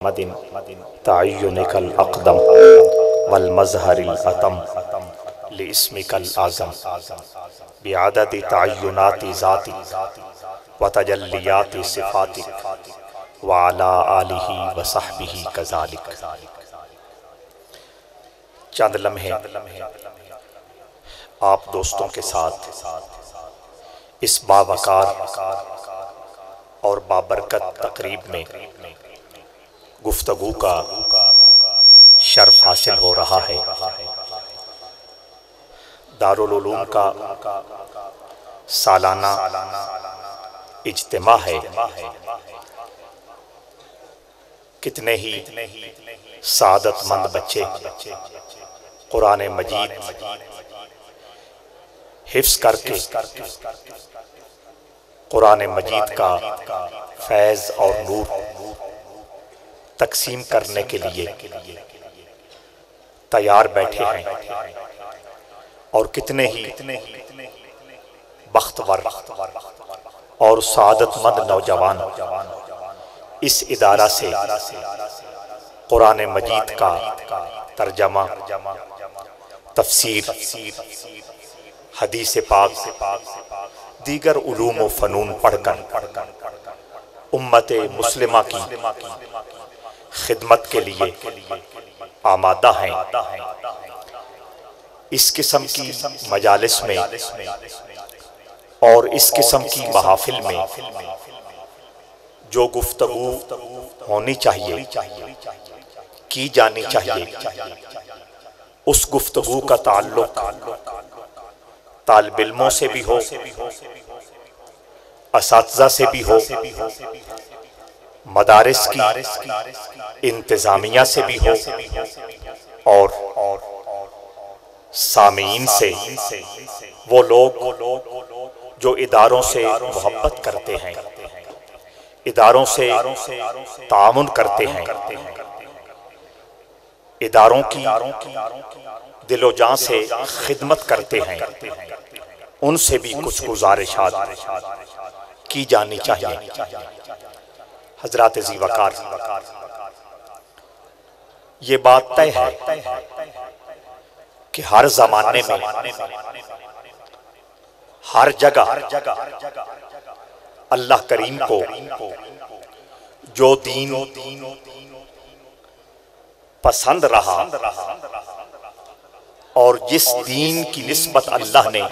تعینک الاقدم والمظہر الاتم لاسمک الاعظم بعدد تعینات ذاتک وتجلیات صفاتک وعلی آلہ وصحبہ کذالک۔ چند لمحے آپ دوستوں کے ساتھ اس باوقار اور بابرکت تقریب میں گفتگو کا شرف حاصل ہو رہا ہے۔ دارالعلوم کا سالانہ اجتماع ہے۔ کتنے ہی سعادت مند بچے قرآن مجید حفظ کر کے قرآن مجید کا فیض اور نور تقسیم کرنے کے لیے تیار بیٹھے ہیں، اور کتنے ہی بختور اور سعادت مند نوجوان اس ادارہ سے قرآن مجید کا ترجمہ، تفسیر، حدیث پاک، دیگر علوم و فنون پڑھ کر امت مسلمہ کی خدمت کے لیے آمادہ ہیں۔ اس قسم کی مجالس میں اور اس قسم کی محافل میں جو گفتگو ہونی چاہیے، کی جانی چاہیے، اس گفتگو کا تعلق طالب علموں سے بھی ہو، اساتذہ سے بھی ہو، مدارس کی انتظامیہ سے بھی ہو، اور سامعین سے، وہ لوگ جو اداروں سے محبت کرتے ہیں، اداروں سے تعاون کرتے ہیں، اداروں کی دل و جان سے خدمت کرتے ہیں، ان سے بھی کچھ گزارشات کی جانی چاہیے۔ حضرات ذی وقار، یہ بات طے ہے کہ ہر زمانے میں، ہر جگہ اللہ کریم کو جو دین پسند رہا اور جس دین کی نسبت اللہ نے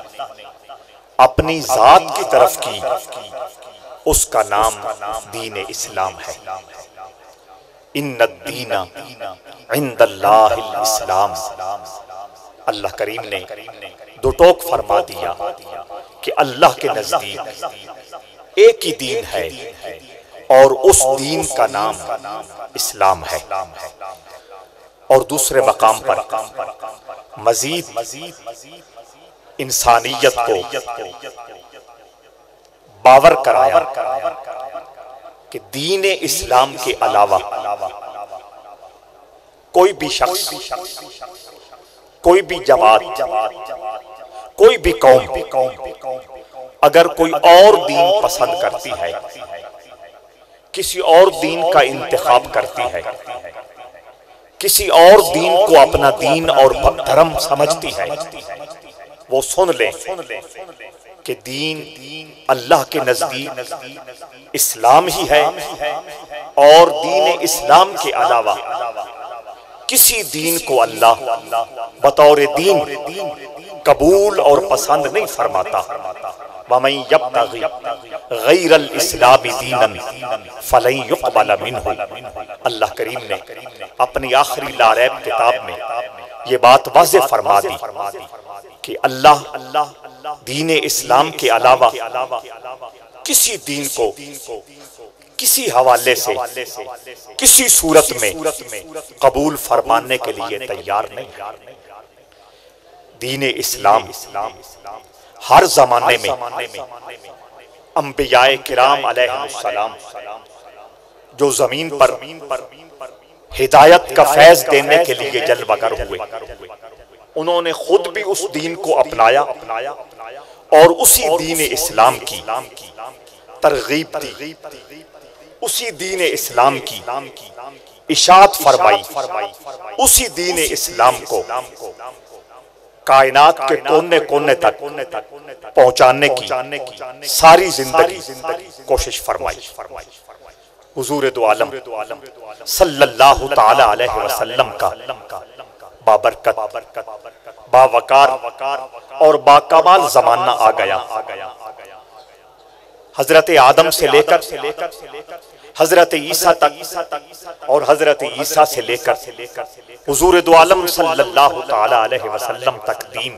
اپنی ذات کی طرف کی، اس کا نام دین اسلام ہے۔ ان الدین عند اللہ الاسلام۔ اللہ کریم نے دو ٹوک فرما دیا کہ اللہ کے نزدیک ایک ہی دین ہے، اور اس دین کا نام اسلام ہے۔ اور دوسرے مقام پر مزید انسانیت کو باور کرایا کہ دین اسلام کے علاوہ کوئی بھی شخص، کوئی بھی جماعت، کوئی بھی قوم اگر کوئی اور دین پسند کرتی ہے، کسی اور دین کا انتخاب کرتی ہے، کسی اور دین کو اپنا دین اور دھرم سمجھتی ہے، وہ سن لے کہ دین اللہ کے نزدیک اسلام ہی ہے، اور دین اسلام کے علاوہ کسی دین کو اللہ بطور دین قبول اور پسند نہیں فرماتا۔ وَمَن يَبْتَغِ غَيْرَ الْإِسْلَامِ دِينًا فَلَن يُقْبَلَ مِنْهُ۔ اللہ کریم نے اپنی آخری لا ریب کتاب میں یہ بات واضح فرما دی کہ اللہ دین اسلام کے علاوہ کسی دین کو کسی حوالے سے، کسی صورت میں قبول فرمانے کے لیے تیار نہیں۔ دین اسلام ہر زمانے میں انبیاء کرام علیہ السلام جو زمین پر ہدایت کا فیض دینے کے لیے جلوہ گر ہوئے، انہوں نے خود بھی اس دین کو اپنایا اور اسی دین اسلام کی ترغیب دی، اسی دین اسلام کی اشاعت فرمائی، اسی دین اسلام کو کائنات کے کونے کونے تک پہنچانے کی ساری زندگی کوشش فرمائی۔ حضور دو عالم صلی اللہ تعالی علیہ وسلم کا بابرکت، باوقار اور باکمال زمانہ آ گیا۔ حضرت آدم سے لے کر حضرت عیسیٰ تک اور حضرت عیسیٰ سے لے کر حضور دو عالم صلی اللہ تعالی علیہ وسلم تک دین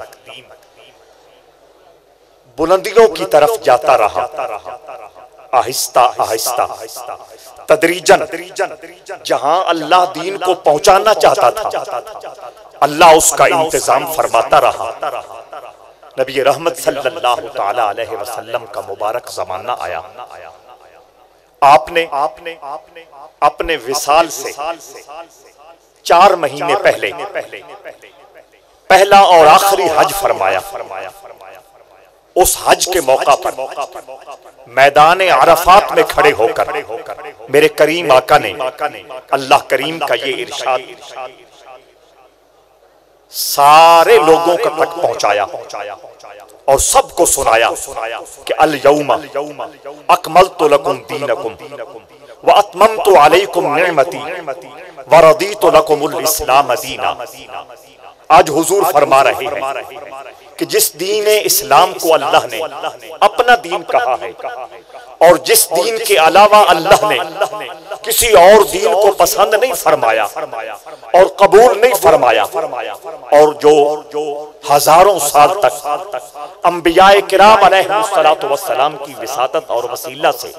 بلندیوں کی طرف جاتا رہا، آہستہ آہستہ تدریجاً۔ جہاں اللہ دین کو پہنچانا چاہتا تھا اللہ اس کا انتظام فرماتا رہا۔ نبی رحمت صلی اللہ تعالی علیہ وسلم کا مبارک زمانہ آیا۔ آپ نے اپنے وصال سے 4 مہینے پہلے پہلا اور آخری حج فرمایا۔ اس حج کے موقع پر میدان عرفات میں کھڑے ہو کر میرے کریم آقا نے اللہ کریم کا یہ ارشاد سارے لوگوں کا تک پہنچایا اور سب کو سنایا کہ الیوم اکملت لکم دینکم واتممت علیکم نعمتی ورضیت لکم الاسلام دینا۔ آج حضور فرما رہے ہیں کہ جس دین اسلام کو اللہ نے اپنا دین کہا ہے اور جس دین کے علاوہ اللہ نے کسی اور دین کو پسند نہیں فرمایا اور قبول نہیں فرمایا، اور جو ہزاروں سال تک انبیاء کرام علیہ السلام کی وساطت اور وسیلہ سے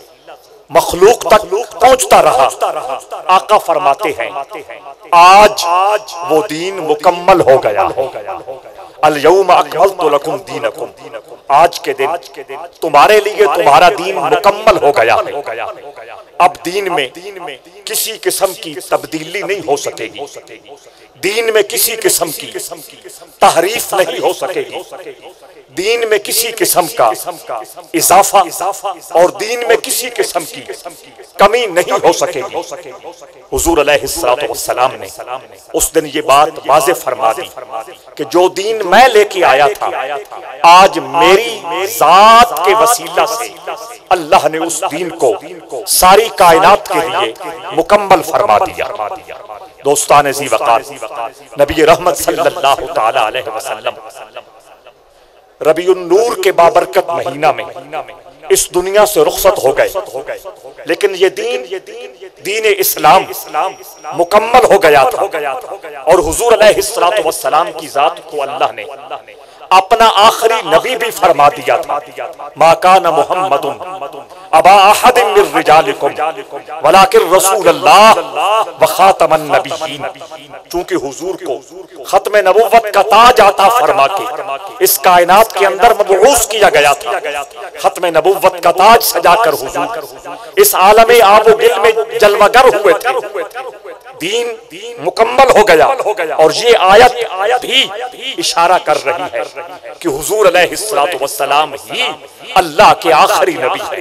مخلوق تک پہنچتا رہا، آقا فرماتے ہیں آج وہ دین مکمل ہو گیا۔ الیوم اکملت لکم دینکم، آج کے دن تمہارے لیے تمہارا دین مکمل ہو گیا ہے۔ اب دین میں کسی قسم کی تبدیلی نہیں ہو سکے گی، دین میں کسی قسم کی تحریف نہیں ہو سکے گی، دین میں کسی قسم کا اضافہ اور دین میں کسی قسم کی کمی نہیں ہو سکے گی۔ حضور علیہ السلام نے اس دن یہ بات واضح فرما دی کہ جو دین میں لے کے آیا تھا آج میری ذات کے وسیلہ سے اللہ نے اس دین کو ساری کائنات کے لیے مکمل فرما دیا۔ دوستان ذی وقار، نبی رحمت صلی اللہ تعالی علیہ وسلم ربیع النور کے بابرکت مہینہ میں اس دنیا سے رخصت ہو گئے، لیکن یہ دین اسلام مکمل ہو گیا تھا اور حضور علیہ السلام کی ذات کو اللہ نے اپنا آخری نبی بھی فرما دیا تھا۔ ما کان محمد ابا احد من رجالکم ولکن رسول اللہ وخاتم النبیین، چونکہ حضور کو ختم نبوت کا تاج عطا فرما کے اس کائنات کے اندر مبعوث کیا گیا تھا، ختم نبوت کا تاج سجا کر حضور اس عالم آب و گل میں جلوہ گر ہوئے تھے، دین مکمل ہو گیا۔ اور یہ آیت بھی اشارہ کر رہی ہے کہ حضور علیہ السلام ہی اللہ کے آخری نبی ہے۔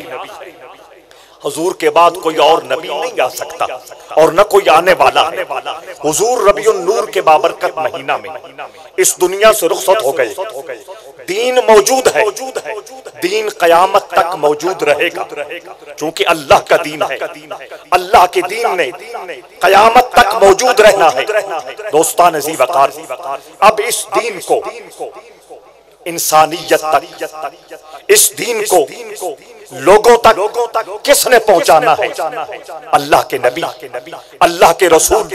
حضور کے بعد کوئی اور نبی نہیں آ سکتا اور نہ کوئی آنے والا ہے۔ حضور ربیع النور کے بابرکت مہینہ میں اس دنیا سے رخصت ہو گئے، دین موجود ہے، دین قیامت تک موجود رہے گا، چونکہ اللہ کا دین ہے، اللہ کے دین نے قیامت تک موجود رہنا ہے۔ دوستان ذی وقار، اب اس دین کو انسانیت تک، اس دین کو لوگوں تک کس نے پہنچانا ہے؟ اللہ کے نبی، اللہ کے رسول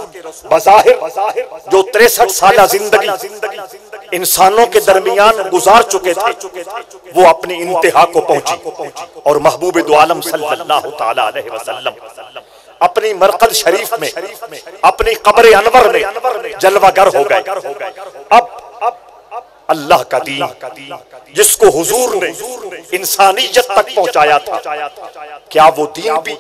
بظاہر جو 63 سالہ زندگی انسانوں کے درمیان گزار چکے تھے وہ اپنی انتہا کو پہنچی، اور محبوب دو عالم صلی اللہ تعالی علیہ وسلم اپنی مرقد شریف میں، اپنی قبر انور میں جلوہ گر ہو گئے۔ اب اللہ کا دین جس کو حضور نے انسانیت تک پہنچایا تھا، کیا وہ دین بھی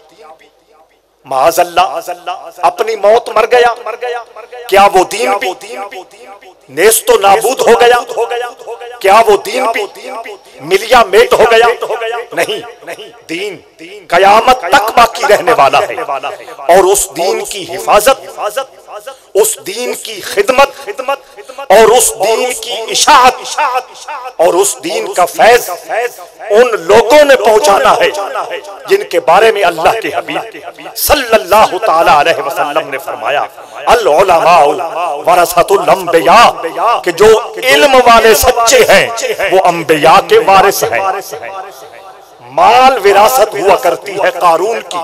معاذ اللہ اپنی موت مر گیا؟ کیا وہ دین بھی نیست و نابود ہو گیا؟ کیا وہ دین بھی ملیا میٹ ہو گیا؟ نہیں، دین قیامت تک باقی رہنے والا ہے، اور اس دین کی حفاظت، اس دین کی خدمت اور اس دین کی اشاعت اور اس دین کا فیض ان لوگوں نے پہنچانا ہے جن کے بارے میں اللہ کے حبیب صلی اللہ تعالی علیہ وسلم نے فرمایا العلماء ورثۃ الانبیاء، کہ جو علم والے سچے ہیں وہ انبیاء کے وارث ہیں۔ مال وراثت ہوا کرتی ہے قارون کی،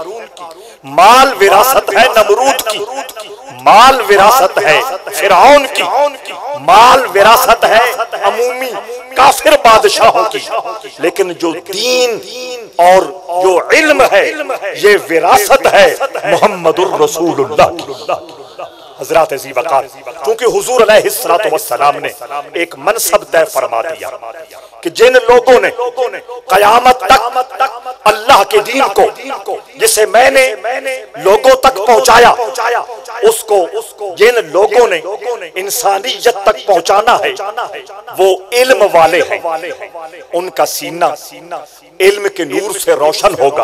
مال وراثت ہے نمرود کی، مال وراثت ہے فرعون کی، مال وراثت ہے عمومی کافر بادشاہوں کی، لیکن جو دین اور جو علم ہے یہ وراثت ہے محمد الرسول اللہ کی۔ حضرات عزیز وقار، کیونکہ حضور علیہ السلام نے ایک منصب طے فرما دیا کہ جن لوگوں نے قیامت تک اللہ کے دین کو جسے میں نے لوگوں تک پہنچایا، اس کو جن لوگوں نے انسانیت تک پہنچانا ہے وہ علم والے ہیں، ان کا سینہ علم کے نور سے روشن ہوگا،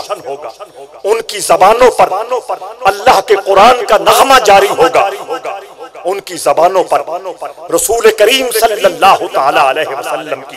ان کی زبانوں پر اللہ کے قرآن کا نغمہ جاری ہوگا، ان کی زبانوں پر رسول کریم صلی اللہ تعالی علیہ وسلم کی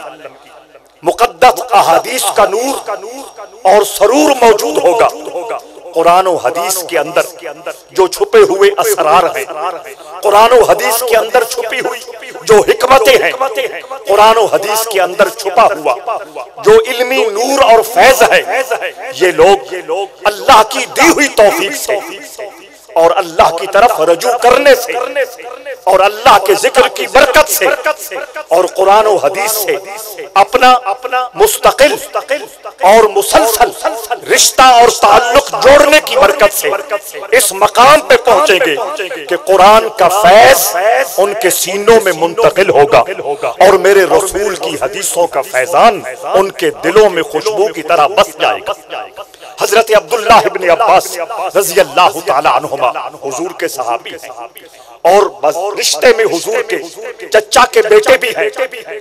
مقدس احادیث کا نور اور سرور موجود ہوگا۔ قرآن و حدیث کے اندر جو چھپے ہوئے اسرار ہیں، قرآن و حدیث کے اندر چھپی ہوئی جو حکمتیں ہیں، قرآن و حدیث کے اندر چھپا ہوا جو علمی نور اور فیض ہے، یہ لوگ اللہ کی دی ہوئی توفیق سے اور اللہ کی طرف رجوع کرنے سے اور اللہ کے ذکر کی برکت سے اور قرآن و حدیث سے اپنا مستقل اور مسلسل رشتہ اور تعلق جوڑنے کی برکت سے اس مقام پہ پہنچیں گے کہ قرآن کا فیض ان کے سینوں میں منتقل ہوگا اور میرے رسول کی حدیثوں کا فیضان ان کے دلوں میں خوشبو کی طرح بس جائے گا۔ حضرت عبداللہ ابن عباس رضی اللہ تعالی عنہما حضور کے صحابی ہیں اور رشتے میں حضور کے چچا کے بیٹے بھی ہیں۔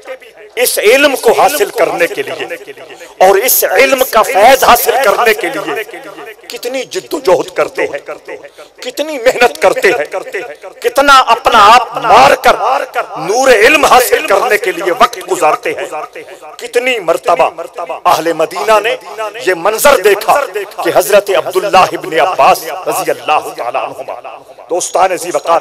اس علم کو حاصل کرنے کے لیے اور اس علم کا فیض حاصل کرنے کے لیے کتنی جد و جہد کرتے ہیں، کتنی محنت کرتے ہیں، کتنا اپنا آپ مار کر نور علم حاصل کرنے کے لیے وقت گزارتے ہیں۔ کتنی مرتبہ اہل مدینہ نے یہ منظر دیکھا کہ حضرت عبداللہ ابن عباس رضی اللہ تعالی عنہما دوستان ذی وقار،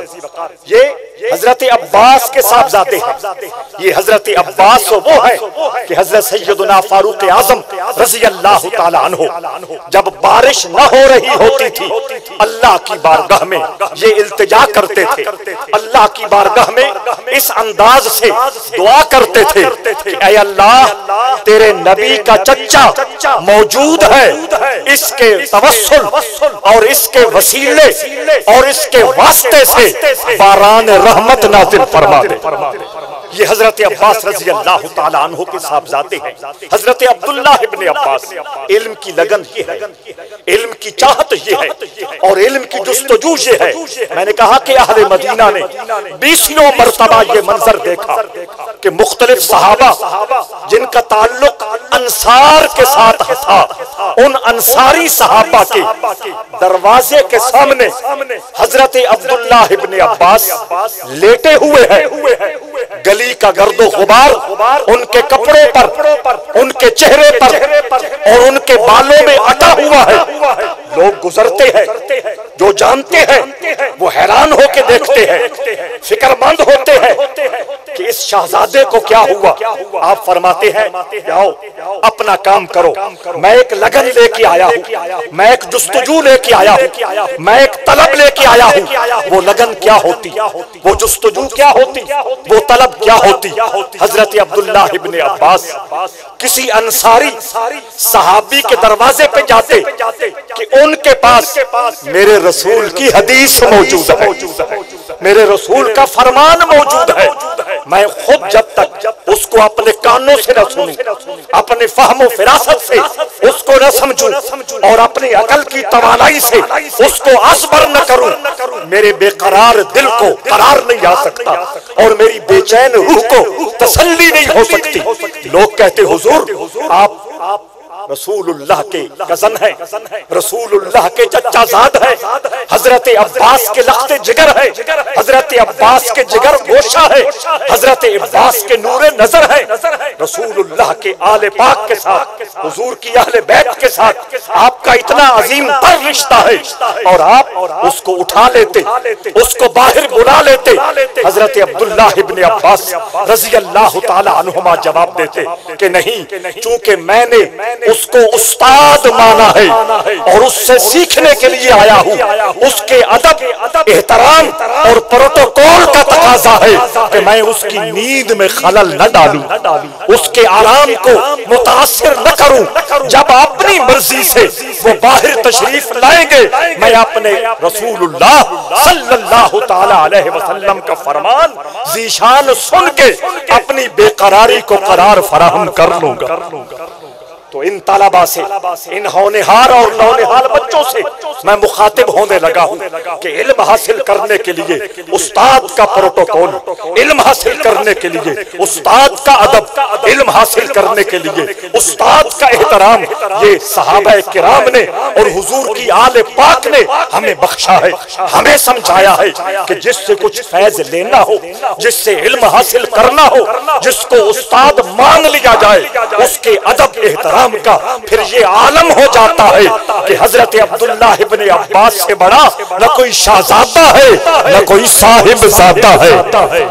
یہ حضرت عباس کے صاحبزادے ہیں۔ یہ حضرت عباس وہ ہے کہ حضرت سیدنا فاروق اعظم رضی اللہ تعالی عنہ جب بارش نہ ہو رہی ہوتی تھی اللہ کی بارگاہ میں یہ التجا کرتے تھے، اللہ کی بارگاہ میں اس انداز سے دعا کرتے تھے کہ اے اللہ تیرے نبی کا چچا موجود ہے، اس کے توسل اور اس کے وسیلے اور اس کے واسطے سے باران رحمت نازل فرما دے۔ یہ حضرت عباس رضی اللہ تعالی عنہ کے صاحبزادے ہیں۔ حضرت عبداللہ ابن عباس، علم کی لگن یہ ہے، علم کی چاہت یہ ہے اور علم کی جستجو یہ ہے۔ میں نے کہا کہ اہل مدینہ نے 20 مرتبہ یہ منظر دیکھا کہ مختلف صحابہ جن کا تعلق انصار کے ساتھ تھا، ان انصاری صحابہ کے دروازے کے سامنے حضرت عبداللہ ابن عباس لیٹے ہوئے ہیں۔ گلی کا گرد و غبار ان کے کپڑے پر، ان کے چہرے پر اور ان کے بالوں میں اٹا ہوا ہے۔ لوگ گزرتے ہیں، جو جانتے ہیں وہ حیران ہو کے دیکھتے ہیں، فکر مند ہوتے ہیں کہ اس شہزادے کو کیا ہوا۔ آپ فرماتے ہیں جاؤ اپنا کام کرو، میں ایک لگن لے کے آیا ہوں، میں ایک جستجو لے کے آیا ہوں، میں ایک طلب لے کے آیا ہوں۔ وہ لگن کیا ہوتی، وہ جستجو کیا ہوتی، وہ طلب کیا ہوتی؟ حضرت عبداللہ ابن عباس کسی انصاری صحابی کے دروازے پہ جاتے کہ ان کے پاس میرے رسول کی حدیث موجود ہے، میرے رسول کا فرمان موجود ہے، میں خود جب تک اس کو اپنے کانوں سے نہ سنوں، اپنے فہم و فراست سے اس کو نہ سمجھوں، اور اپنی عقل کی توانائی سے اس کو اصبر نہ کروں، میرے بے قرار دل کو قرار نہیں آ سکتا اور میری بے چین روح کو تسلی نہیں ہو سکتی۔ لوگ کہتے حضور آپ رسول اللہ کے کزن ہے، رسول اللہ کے چچا زاد ہے، حضرت عباس کے لخت جگر ہے، حضرت عباس کے جگر گوشہ ہے، حضرت عباس کے نور نظر ہے، رسول اللہ کے آل پاک کے ساتھ، حضور کی اہل بیت کے ساتھ آپ کا اتنا عظیم تر رشتہ ہے، اور آپ اس کو اٹھا لیتے، اس کو باہر بلا لیتے۔ حضرت عبداللہ ابن عباس رضی اللہ تعالی عنہما جواب دیتے کہ نہیں، چونکہ میں نے اس کو استاد مانا ہے اور اس سے سیکھنے کے لیے آیا ہوں، اس کے ادب، احترام اور پروٹوکول کا تقاضا ہے کہ میں اس کی نیند میں خلل نہ ڈالوں، اس کے آرام کو متاثر نہ کروں۔ جب اپنی مرضی سے وہ باہر تشریف لائیں گے، میں اپنے رسول اللہ صلی اللہ تعالی علیہ وسلم کا فرمان ذیشان سن کے اپنی بے قراری کو قرار فراہم کر لوں گا۔ تو ان طلباء سے، ان ہونہار اور نونہار بچوں سے میں مخاطب ہونے لگا ہوں کہ علم حاصل کرنے کے لیے استاد کا پروٹوکول، علم حاصل کرنے کے لیے استاد کا ادب، علم حاصل کرنے کے لیے استاد کا احترام، یہ صحابہ کرام نے اور حضور کی آل پاک نے ہمیں بخشا ہے، ہمیں سمجھایا ہے کہ جس سے کچھ فیض لینا ہو، جس سے علم حاصل کرنا ہو، جس کو استاد مان لیا جائے، اس کے ادب احترام کا پھر یہ عالم ہو جاتا ہے کہ حضرت عبداللہ ابن عباس سے بڑا نہ کوئی شہزادہ ہے نہ کوئی صاحب زادہ ہے۔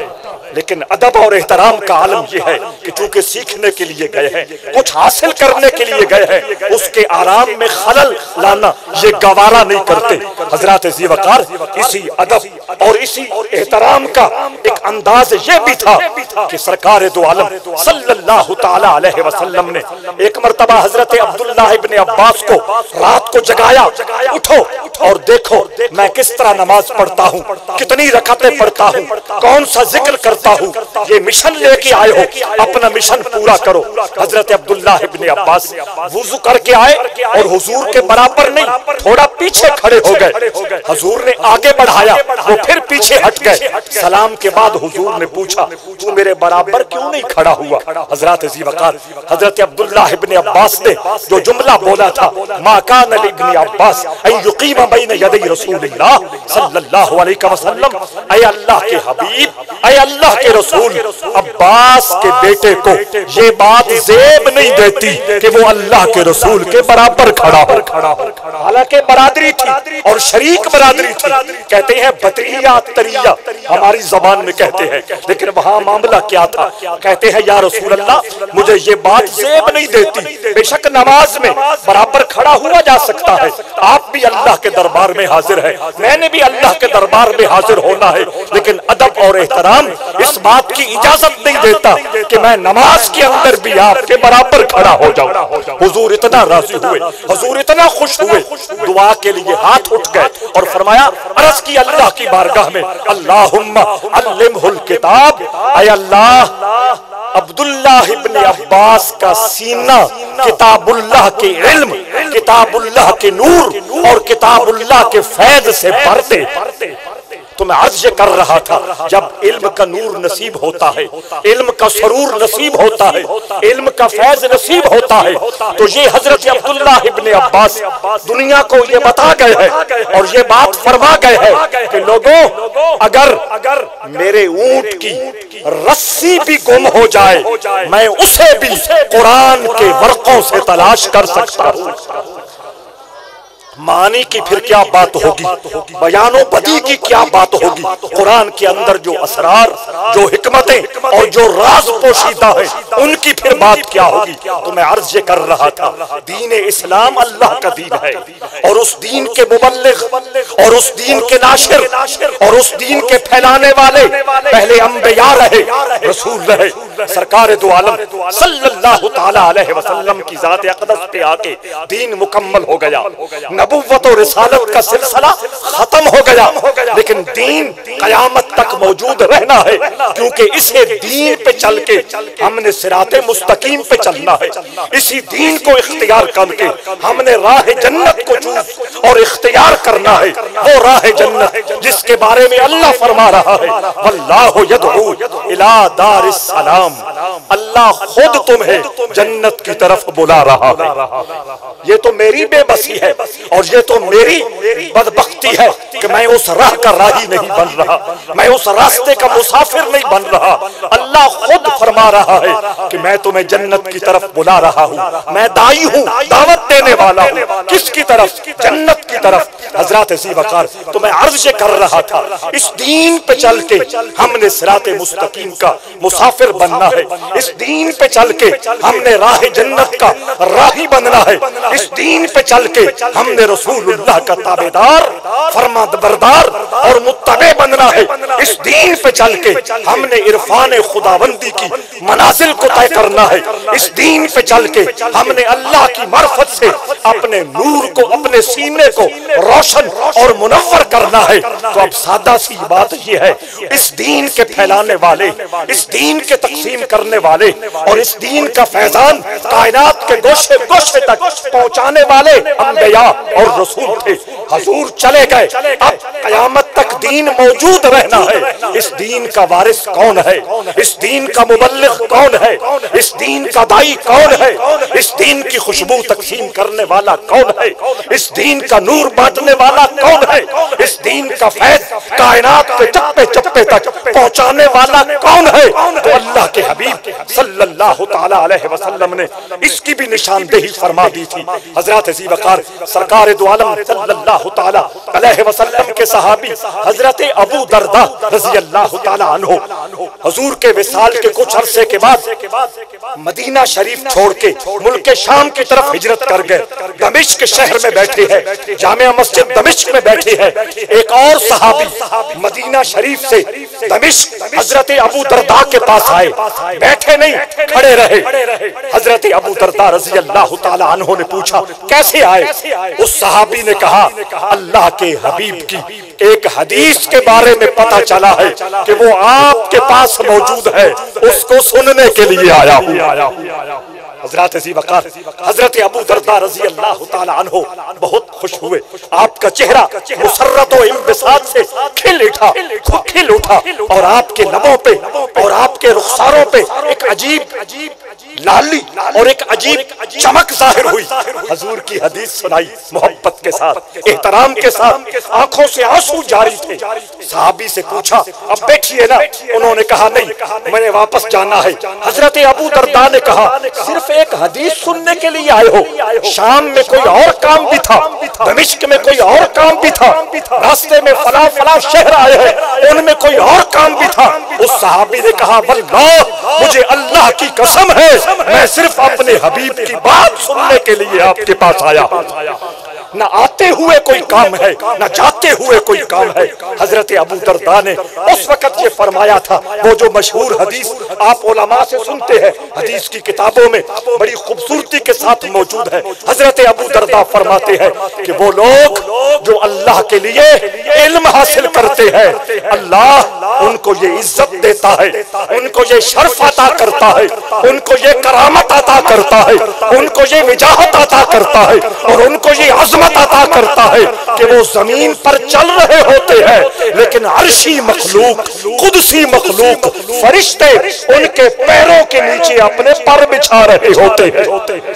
لیکن ادب اور احترام کا عالم یہ ہے کہ چونکہ سیکھنے کے لیے گئے ہیں، کچھ حاصل کرنے کے لیے گئے ہیں، اس کے آرام میں خلل لانا یہ گوارا نہیں کرتے۔ حضرات ذی وقار اسی ادب اور اسی احترام کا ایک انداز یہ بھی تھا کہ سرکار دو عالم صلی اللہ تعالی علیہ وسلم نے ایک مرتبہ حضرت عبداللہ ابن عباس کو رات کو جگایا، اٹھو اور دیکھو میں کس طرح نماز پڑھتا ہوں، کتنی رکعتیں پڑھتا ہوں، کون سا ذکر کرتا ہوں، یہ مشن لے کے آئے ہو، اپنا مشن پورا کرو۔ حضرت عبداللہ ابن عباس وضو کر کے آئے اور حضور کے برابر نہیں، تھوڑا پیچھے کھڑے ہو گئے، حضور نے آگے بڑھایا، وہ پھر پیچھے ہٹ گئے۔ سلام کے بعد حضور نے پوچھا تو میرے برابر کیوں نہیں کھڑا ہوا؟ حضرات ذی وقار حضرت عبداللہ ابن عباس نے جو جملہ بولا تھا، ما کان لابن عباس ان یقیم بین یدی رسول اللہ صلی اللہ علیہ وسلم، اے اللہ کے حبیب، اے اللہ کے رسول، عباس کے بیٹے کو یہ بات زیب نہیں دیتی کہ وہ اللہ کے رسول کے برابر کھڑا ہو۔ حالانکہ برادری تھی اور شریک برادری تھی، کہتے ہیں بطریہ تریہ ہماری زبان میں کہتے ہیں، لیکن وہاں معاملہ کیا تھا؟ کہتے ہیں یا رسول اللہ مجھے یہ بات زیب نہیں دیتی، بے شک نماز میں برابر کھڑا ہوا جا سکتا ہے، آپ بھی اللہ کے دربار میں حاضر ہے، میں نے بھی اللہ کے دربار میں حاضر ہونا ہے، لیکن ادب اور احترام اس بات کی اجازت نہیں دیتا کہ میں نماز کے اندر بھی آپ کے برابر کھڑا ہو جاؤں۔ حضور اتنا راضی ہوئے، حضور اتنا خوش ہوئے، دعا کے لیے ہاتھ اٹھ گئے اور فرمایا، عرض کی اللہ کی بارگاہ میں، اللہم علمہ الکتاب، اے اللہ عبداللہ ابن عباس کا سینہ کتاب اللہ کے علم، کتاب اللہ کے نور اور کتاب اللہ کے فیض سے بھر دے۔ تو میں عرض یہ کر رہا تھا، جب علم کا نور نصیب ہوتا ہے، علم کا سرور نصیب ہوتا ہے، علم کا فیض نصیب ہوتا ہے، تو یہ حضرت عبداللہ ابن عباس دنیا کو یہ بتا گئے ہیں اور یہ بات فرما گئے ہیں کہ لوگوں اگر میرے اونٹ کی رسی بھی گم ہو جائے میں اسے بھی قرآن کے ورقوں سے تلاش کر سکتا ہوں۔ معنی کی پھر کیا بات ہوگی، بیان و بدیع کی کیا بات ہوگی، قرآن کے اندر جو اسرار، جو حکمتیں اور جو راز پوشیدہ ہیں ان کی پھر بات کیا ہوگی۔ تو میں عرض یہ کر رہا تھا، دین اسلام اللہ کا دین ہے اور اس دین کے مبلغ اور اس دین کے ناشر اور اس دین کے پھیلانے والے پہلے انبیاء رہے، رسول رہے۔ سرکار دو عالم صلی اللہ تعالی علیہ وسلم کی ذات اقدس پہ آ کے دین مکمل ہو گیا، نبوت و رسالت کا سلسلہ ختم ہو گیا، لیکن دین قیامت تک موجود رہنا ہے، کیونکہ اسے دین پہ چل کے ہم نے صراط مستقیم پہ چلنا ہے۔ اسی دین کو اختیار کر کے ہم نے راہ جنت کو چوز اور اختیار کرنا ہے، وہ راہ جنت جس کے بارے میں اللہ فرما رہا ہے واللہ یدعو الی دار السلام، اللہ خود تمہیں جنت کی طرف بلا رہا ہے۔ یہ تو میری بے بسی ہے اور یہ تو میری بدبختی ہے کہ میں اس راہ کا راہی نہیں بن رہا، میں اس راستے کا مسافر نہیں بن رہا۔ اللہ خود فرما رہا ہے کہ میں تمہیں جنت کی طرف بلا رہا ہوں، میں داعی ہوں، دعوت دینے والا ہوں۔ کس کی طرف؟ جنت کی طرف۔ حضرات ذی وقار، تو میں عرض کر رہا تھا اس دین پہ چل کے ہم نے صراط مستقیم کا مسافر بننا ہے، اس دین پہ چل کے ہم نے راہ جنت کا راہی بننا ہے، اس دین پہ چل کے ہم نے رسول اللہ کا تابعدار، فرما بردار اور متبع بننا ہے، اس دین پہ چل کے ہم نے عرفان خداوندی کی منازل کو طے کرنا ہے، اس دین پہ چل کے ہم نے اللہ کی معرفت سے اپنے نور کو، اپنے سینے کو روشن اور منور کرنا ہے۔ تو اب سادہ سی بات یہ ہے، اس دین کے پھیلانے والے، اس دین کے تقسیم کرنے والے اور اس دین کا فیضان کائنات کے گوشے گوشے تک پہنچانے والے انبیاء اور رسول تھے۔ حضور چلے گئے، اب قیامت تک دین موجود رہنا ہے۔ اس دین کا وارث کون ہے؟ اس دین کا مبلغ کون ہے؟ اس دین کا دائی کون ہے؟ اس دین کی خوشبو تقسیم کرنے والا کون ہے؟ اس دین کا نور بانٹنے والا کون ہے؟ اس دین کا فیض کائنات کے چپے چپے تک پہنچانے والا کون ہے؟ تو اللہ کے حبیب صلی اللہ تعالی علیہ وسلم نے اس کی بھی نشاندہی فرما دی تھی۔ حضرات ذی وقار، سرکار دو عالم صلی اللہ تعالی علیہ وسلم کے صحابی حضرت ابو درداء رضی اللہ تعالی عنہ حضور کے وصال کے کچھ عرصے کے بعد مدینہ شریف چھوڑ کے ملک شام کی طرف ہجرت کر گئے۔ دمشق شہر میں بیٹھے ہیں، جامع مسجد دمشق میں بیٹھے ہیں۔ ایک اور صحابی مدینہ شریف سے دمشق حضرت ابو درداء کے پاس آئے، بیٹھے نہیں کھڑے رہے۔ حضرت ابو درداء رضی اللہ تعالی عنہ نے پوچھا کیسے آئے؟ اس صحابی نے کہا اللہ کے حبیب کی ایک حدیث کے بارے میں پتہ چلا ہے کہ وہ آپ کے پاس موجود ہے، اس کو سننے کے لیے آیا ہوں۔ حضرات ذی وقار، حضرت ابو درداء رضی اللہ تعالی عنہ بہت خوش ہوئے، آپ کا چہرہ مسرت و انبساط سے کھل اٹھا اور آپ کے لبوں پہ اور آپ کے رخساروں پہ ایک عجیب لالی اور ایک عجیب چمک ظاہر ہوئی۔ حضور کی حدیث سنائی محبت کے ساتھ، احترام کے ساتھ، آنکھوں سے آنسو جاری تھے۔ صحابی سے پوچھا اب بیٹھیے نا، انہوں نے کہا نہیں میں نے واپس جانا ہے۔ حضرت ابو درداء نے کہا صرف ایک حدیث سننے کے لیے آئے ہو؟ شام میں کوئی اور کام بھی تھا، دمشق میں کوئی اور کام بھی تھا، راستے میں فلاں فلاں شہر آئے ہیں ان میں کوئی اور کام بھی تھا؟ اس صحابی نے کہا واللہ مجھے اللہ کی قسم ہے میں صرف اپنے حبیب کی بات سننے کے لیے آپ کے پاس آیا۔ نہ آتے ہوئے کوئی کام ہے نہ جاتے ہوئے کوئی کام ہے۔ حضرت ابو درداء نے اس وقت یہ فرمایا تھا، وہ جو مشہور حدیث آپ علماء سے سنتے ہیں، حدیث کی کتابوں میں بڑی خوبصورتی کے ساتھ موجود ہے۔ حضرت ابو درداء فرماتے ہیں کہ وہ لوگ جو اللہ کے لیے علم حاصل کرتے ہیں، اللہ ان کو یہ عزت دیتا ہے، ان کو یہ شرف عطا کرتا ہے، ان کو یہ کرامت عطا کرتا ہے، ان کو یہ وجاہت عطا کرتا ہے اور ان کو یہ عظمت عطا کرتا ہے کہ وہ زمین پر چل رہے ہوتے ہیں لیکن عرشی مخلوق، قدسی مخلوق، فرشتے ان کے پیروں کے نیچے اپنے پر بچھا رہے ہوتے ہیں۔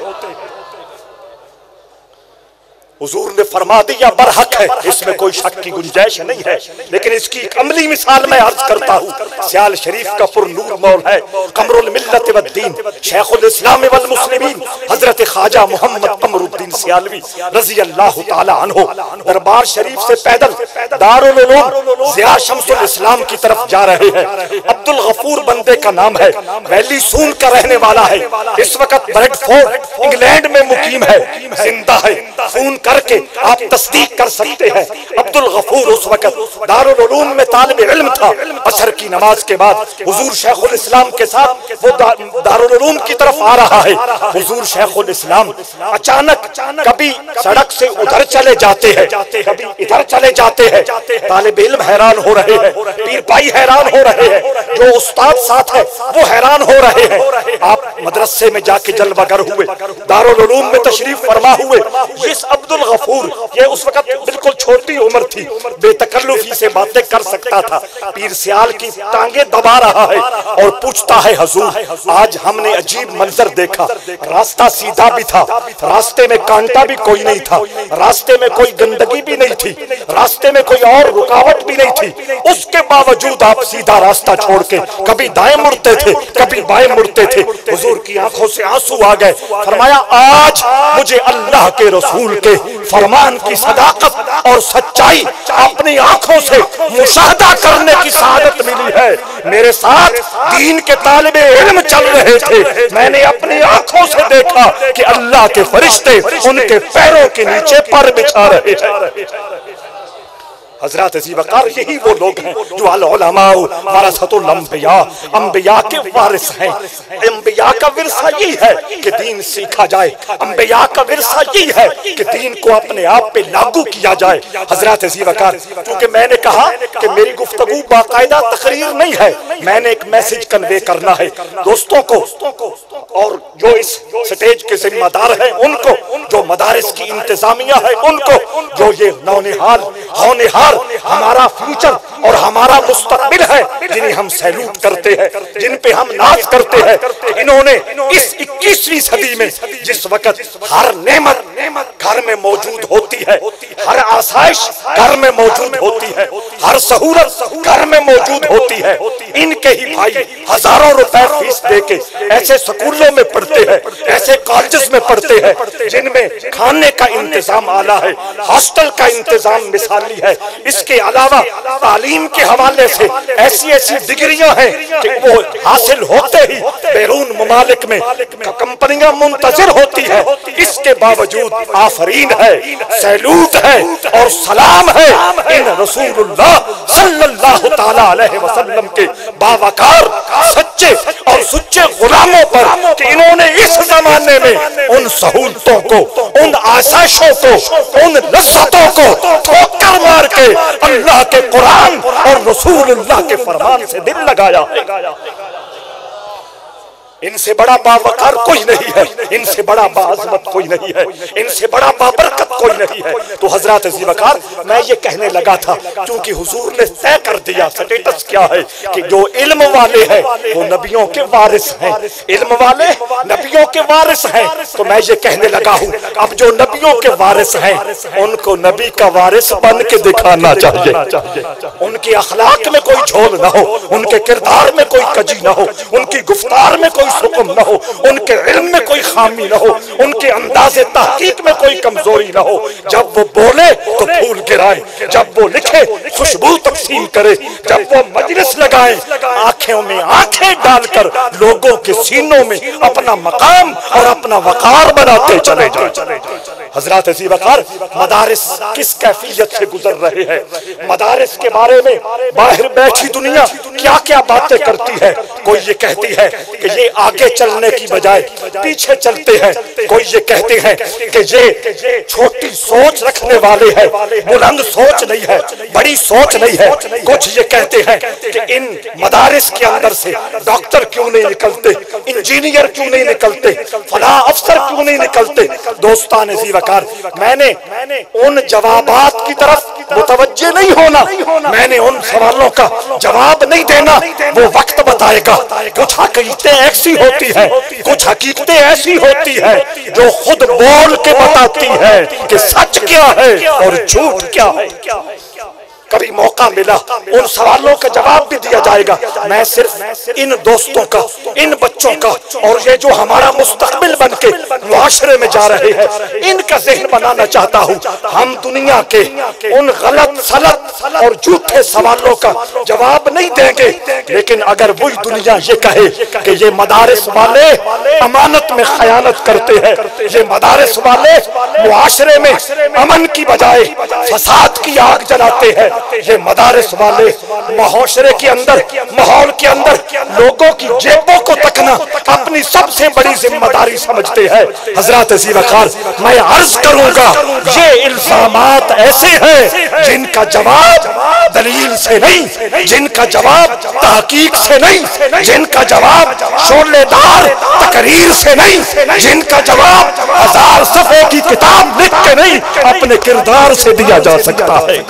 حضور نے فرما دیا برحق ہے، اس میں کوئی شک کی گنجائش نہیں ہے، لیکن اس کی ایک عملی مثال میں عرض کرتا ہوں۔ سیال شریف کا پر نور مول ہے قمر الملت والدین، شیخ الاسلام والمسلمین حضرت خواجہ محمد قمر الدین سیالوی رضی اللہ تعالی عنہ دربار شریف سے پیدل دارالعلوم ضیاء شمس الاسلام کی طرف جا رہے ہیں۔ عبد الغفور بندے کا نام ہے، ویلی سون کا رہنے والا ہے، اس وقت بریڈ فورڈ انگلینڈ میں مقیم ہے، زندہ ہے، فون کر کے آپ تصدیق کر سکتے ہیں عبدالغفور اس وقت دارالعلوم میں طالب علم تھا. عصر کی نماز کے بعد حضور شیخ الاسلام کے ساتھ وہ دارالعلوم کی طرف آ رہا ہے. حضور شیخ الاسلام اچانک کبھی سڑک سے ادھر چلے جاتے ہیں, کبھی ادھر چلے جاتے ہیں. طالب علم حیران ہو رہے ہیں, پیر بھائی حیران ہو رہے ہیں, جو استاد ساتھ ہے وہ حیران ہو رہے ہیں. آپ مدرسے میں جا کے جلوہ گر ہوئے, دارالعلوم میں تشریف فرما ہوئے. اس عبدالغفور یہ اس وقت بالکل چھوٹی عمر تھی, بے تکلفی سے باتیں کر سکتا تھا. پیر سیال کی ٹانگیں دبا رہا ہے اور پوچھتا ہے حضور آج ہم نے عجیب منظر دیکھا, راستہ سیدھا بھی تھا, راستے میں کانٹا بھی کوئی نہیں تھا, راستے میں کوئی گندگی بھی نہیں تھی, راستے میں کوئی اور رکاوٹ بھی نہیں تھی. اس کے باوجود آپ سیدھا راستہ چھوڑ کے کبھی دائیں مڑتے تھے, کبھی بائیں مڑتے تھے. حضور کی آنکھوں سے آنسو آ گئے. فرمایا آج مجھے اللہ کے رسول کے فرمان کی صداقت اور سچائی اپنی آنکھوں سے مشاہدہ کرنے کی سعادت ملی ہے. میرے ساتھ دین کے طالب علم چل رہے تھے, میں نے اپنی آنکھوں سے دیکھا کہ اللہ کے فرشتے ان کے پیروں کے نیچے پر بچھا رہے ہیں. حضرات عزیز وقار یہی وہ لوگ ہیں جو العلماء ورثۃ الانبیاء, انبیاء کے وارث ہیں. انبیاء کا ورثہ یہی ہے کہ دین سیکھا جائے, انبیاء کا ورثہ یہی ہے کہ دین کو اپنے آپ پہ لاگو کیا جائے. حضرات عزیز وقار کیونکہ میں نے کہا کہ میری گفتگو باقاعدہ تقریر نہیں ہے, میں نے ایک میسج کنوے کرنا ہے دوستوں کو, اور جو اس سٹیج کے ذمہ دار ہیں ان کو, جو مدارس کی انتظامیہ ہے ان کو, جو یہ نونہال ہونہال ہمارا فیوچر اور ہمارا مستقبل ہے, جنہیں ہم سیلوٹ کرتے ہیں, جن پہ ہم ناز کرتے ہیں. انہوں نے اس 21ویں صدی میں جس وقت ہر نعمت گھر میں موجود ہوتی ہے, ہر آسائش گھر میں موجود ہوتی ہے, ہر سہولت گھر میں موجود ہوتی ہے, ان کے ہی بھائی ہزاروں روپے فیس دے کے ایسے سکولوں میں پڑھتے ہیں, ایسے کالجز میں پڑھتے ہیں جن میں کھانے کا انتظام اعلیٰ ہے, ہاسٹل کا انتظام مثالی ہے. اس کے علاوہ تعلیم کے حوالے سے ایسی ایسی ڈگریاں ہیں کہ وہ حاصل ہوتے ہی بیرون ممالک میں کمپنیاں منتظر ہوتی ہیں. اس کے باوجود آفرین ہے, سیلوٹ ہے اور سلام ہے ان رسول اللہ صلی اللہ تعالی علیہ وسلم کے باوقار سچے اور سچے غلاموں پر کہ انہوں نے اس زمانے میں ان سہولتوں کو, ان آسائشوں کو, ان لذتوں کو ٹھوکر مار کے اللہ کے قرآن اور رسول اللہ کے فرمان سے دل لگایا. ان سے بڑا باوقار کوئی نہیں ہے, ان سے بڑا باعظمت کوئی نہیں ہے, ان سے بڑا بابرکت کوئی نہیں ہے. تو حضرات عزیز وقار میں یہ کہنے لگا تھا کیونکہ حضور نے طے کر دیا سٹیٹس کیا ہے کہ جو علم والے ہیں وہ نبیوں کے وارث ہیں, علم والے نبیوں کے وارث ہیں. تو میں یہ کہنے لگا ہوں اب جو نبیوں کے وارث ہیں ان کو نبی کا وارث بن کے دکھانا چاہیے. ان کے اخلاق میں کوئی جھول نہ ہو, ان کے کردار میں کوئی کجی نہ ہو, ان کی گفتار میں کوئی سکم نہ ہو, ان کے علم میں کوئی خامی نہ ہو, ان کے انداز تحقیق میں کوئی کمزوری نہ ہو. جب وہ بولے تو پھول گرائے, جب وہ لکھے خوشبو تقسیم کرے, جب وہ مجلس لگائے آنکھوں میں آنکھیں ڈال کر لوگوں کے سینوں میں اپنا مقام اور اپنا وقار بناتے چلے جائیں. حضرات عزیز وقار مدارس کس کیفیت سے گزر رہے ہیں, مدارس کے بارے میں باہر بیٹھی دنیا کیا کیا باتیں کرتی ہے. کوئی یہ کہتی ہے کہ یہ آگے چلنے کی بجائے پیچھے چلتے ہیں, کوئی یہ کہتے ہیں کہ یہ چھوٹی سوچ رکھنے والے ہیں, بلند سوچ نہیں ہے, بڑی سوچ نہیں ہے. کچھ یہ کہتے ہیں کہ ان مدارس کے اندر سے ڈاکٹر کیوں نہیں نکلتے, انجینئر کیوں نہیں نکلتے, فلاں افسر کیوں نہیں نکلتے. دوستان عزیز وقار میں نے ان جوابات کی طرف متوجہ نہیں ہونا, میں نے ان سوالوں کا جواب نہیں دینا, وہ وقت بتائے گا. کچھ حقیقتیں ایسی ہوتی ہیں, کچھ حقیقتیں ایسی ہوتی ہیں جو خود بول کے بتاتی ہے کہ سچ کیا ہے اور جھوٹ کیا ہے. کبھی موقع ملا ان سوالوں کا جواب بھی دیا جائے گا. میں صرف ان دوستوں کا, ان بچوں کا اور یہ جو ہمارا مستقبل بن کے معاشرے میں جا رہے ہیں ان کا ذہن بنانا چاہتا ہوں. ہم دنیا کے ان غلط سلط اور جھوٹے سوالوں کا جواب نہیں دیں گے، لیکن اگر وہی دنیا یہ کہے کہ یہ مدارس والے امانت میں خیانت کرتے ہیں، یہ مدارس والے معاشرے میں امن کی بجائے فساد کی آگ جلاتے ہیں، یہ مدارس والے معاشرے کے اندر، ماحول کے اندر لوگوں کی جیبوں کو تکنا اپنی سب سے بڑی ذمہ داری سمجھتے ہیں، حضرات عزیز وقار میں عرض کروں گا یہ الزامات ایسے ہیں جن کا جواب دلیل سے نہیں، جن کا جواب تحقیق سے نہیں، جن کا جواب شعلے دار تقریر سے نہیں، جن کا جواب 1000 صفحے کی کتاب لکھ کے نہیں، اپنے کردار سے دیا جا سکتا ہے۔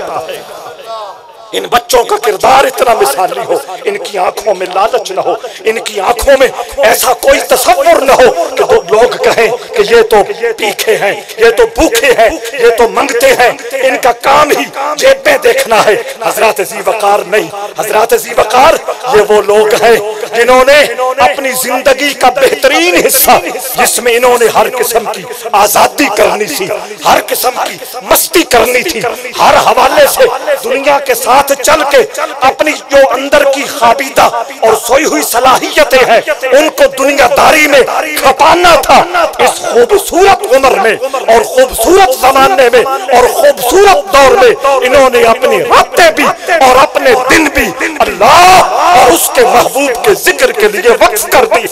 ان بچوں کا کردار اتنا مثالی ہو، ان کی آنکھوں میں لالچ نہ ہو، ان کی آنکھوں میں ایسا کوئی تصور نہ ہو کہ لوگ کہیں کہ یہ تو پیکھے ہیں، یہ تو بھوکے ہیں، یہ تو منگتے ہیں، ان کا کام ہی جیبیں دیکھنا ہے۔ حضرات عزیز وقار نہیں، حضرات عزیز وقار یہ وہ لوگ ہیں جنہوں نے اپنی زندگی کا بہترین حصہ، جس میں انہوں نے ہر قسم کی آزادی کرنی تھی، ہر قسم کی مستی کرنی تھی، ہر حوالے سے دنیا کے ساتھ چل کے اپنی جو اندر کی خابیدہ اور سوئی ہوئی صلاحیتیں ہیں ان کو دنیا داری میں کھپانا تھا۔ اس خوبصورت عمر میں اور خوبصورت زمانے میں اور خوبصورت دور میں انہوں نے اپنی راتیں بھی اور اپنے دن بھی اللہ اور اس کے محبوب کے ذکر کے لیے وقف کر دی۔